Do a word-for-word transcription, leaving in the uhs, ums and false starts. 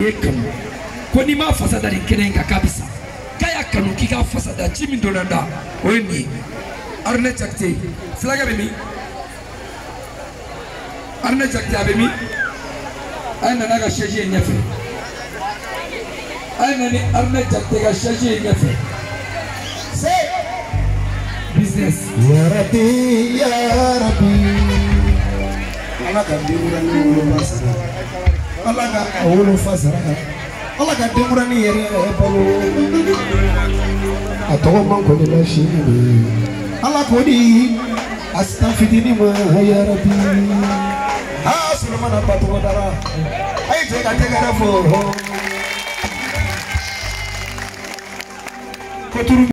ye kanu ko ni ma fasa da nin kɛnɛ in kan k'a bɛ sa k'a y'a kanu k'i ka fasa da ci min donna da o ye nin ye Aruna Jakite fulakɛ bɛ min Aruna Jakite a bɛ min a ye nana ka chaise ye ɲɛfɛ a ye nani Aruna Jakite ka chaise ye ɲɛfɛ c'est business ya Rabbi ya Rabbi ala ka denkurani wolo fasara ala ka wolo fasara ala ka denkurani yɛrɛ balo a tɔgɔ man kɔni la sini ala ko di asta fitini ma ya Rabbi ha Sulemana batogo dara ay je ka tegara fo ko turu